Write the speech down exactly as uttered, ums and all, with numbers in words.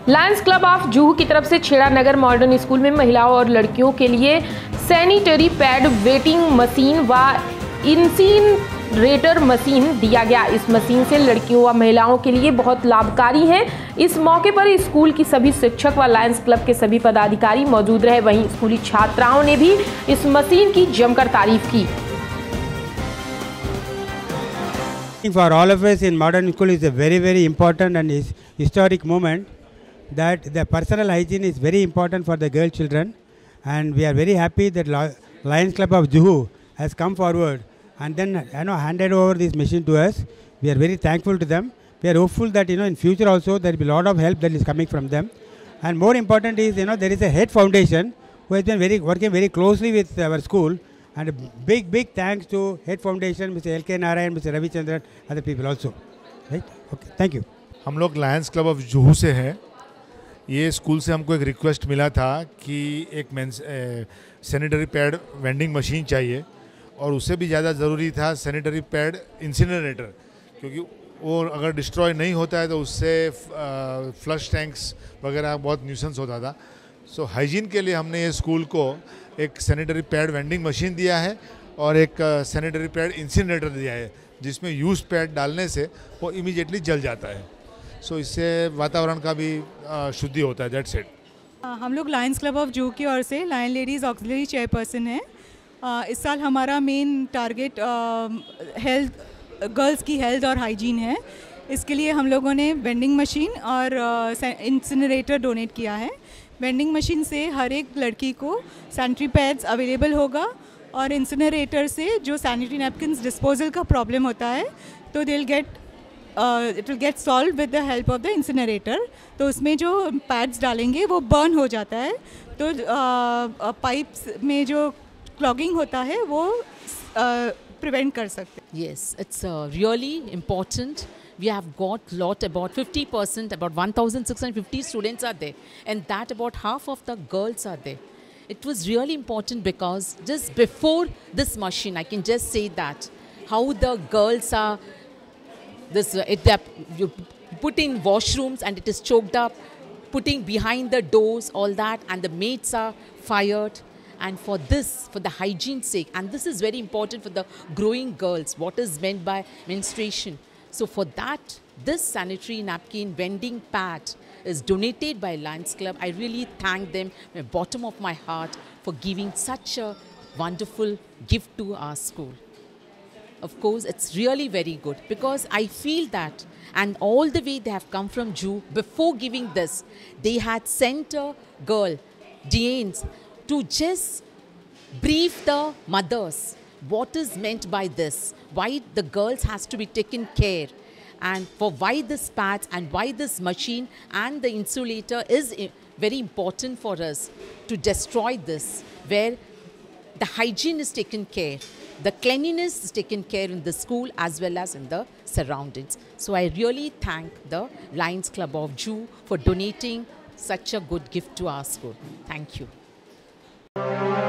Lions club of Juhu की तरफ से छेड़ा नगर मॉडर्न स्कूल में महिलाओं और लड़कियों के लिए सैनिटरी पैड, वेटिंग मशीन व इंसीनरेटर मशीन दिया गया। इस मशीन से लड़कियों व महिलाओं के लिए बहुत लाभकारी है। इस मौके पर स्कूल की सभी शिक्षक व लायंस क्लब के सभी पदाधिकारी मौजूद रहे। वहीं स्कूली छात्राओं ने भी इस मशीन की जमकर तारीफ की। For all of us in modern school is a very very important and is historic moment that the personal hygiene is very important for the girl children, and we are very happy that Lions Club of Juhu has come forward and then you know handed over this machine to us. We are very thankful to them. We are hopeful that you know in future also there will be a lot of help that is coming from them, and more important is you know there is a head foundation who has been very working very closely with our school. And a big, big thanks to Head Foundation, Mister L K Narayan, Mister Ravi Chandran, other people also. Right? Okay. Thank you. हम लोग Lions club of Juhu से हैं। ये school से हमको एक request मिला था कि एक menses sanitary pad vending machine चाहिए, और उससे भी ज़्यादा ज़रूरी था सैनिटरी पैड इंसिनरेटर, क्योंकि वो अगर डिस्ट्रॉय नहीं होता है तो उससे फ्लश टैंक्स वगैरह बहुत न्यूसेंस होता था। सो so, हाइजीन के लिए हमने ये स्कूल को एक सैनिटरी पैड वेंडिंग मशीन दिया है और एक सैनिटरी पैड इंसिनरेटर दिया है, जिसमें यूज पैड डालने से वो इमीडिएटली जल जाता है। सो so, इससे वातावरण का भी शुद्धि होता है। That's it. हम लोग लायंस क्लब ऑफ जूहू की ओर से लायन लेडीज़ ऑक्सिलरी चेयरपर्सन हैं। इस साल हमारा मेन टारगेट हेल्थ, गर्ल्स की हेल्थ और हाइजीन है। इसके लिए हम लोगों ने वेंडिंग मशीन और इंसिनरेटर डोनेट किया है। वेंडिंग मशीन से हर एक लड़की को सैनिटरी पैड्स अवेलेबल होगा, और इंसिनरेटर से जो सैनिटरी नैपकिन्स डिस्पोजल का प्रॉब्लम होता है तो they will get it will get solved with the help of the incinerator. तो उसमें जो पैड्स डालेंगे वो बर्न हो जाता है, तो पाइप्स uh, में जो क्लॉगिंग होता है वो प्रिवेंट uh, कर सकते हैं। Yes, it's uh, really important. We have got lot, about fifty percent, about one thousand six hundred fifty students are there, and that about half of the girls are there. It was really important because just before this machine, I can just say that how the girls are, this uh, it, you put in washrooms and it is choked up, putting behind the doors, all that, and the maids are fired. And for this, for the hygiene sake, and this is very important for the growing girls, what is meant by menstruation. So for that, this sanitary napkin vending pad is donated by Lions Club. I really thank them from the bottom of my heart for giving such a wonderful gift to our school. Of course, it's really very good because I feel that, and all the way they have come from Jew, before giving this, they had sent a girl, Diane's, to just brief the mothers what is meant by this, why the girls has to be taken care, and for why this pads and why this machine and the insulator is very important for us to destroy this, where the hygiene is taken care, the cleanliness is taken care in the school as well as in the surroundings. So I really thank the Lions Club of Jew for donating such a good gift to our school. Thank you.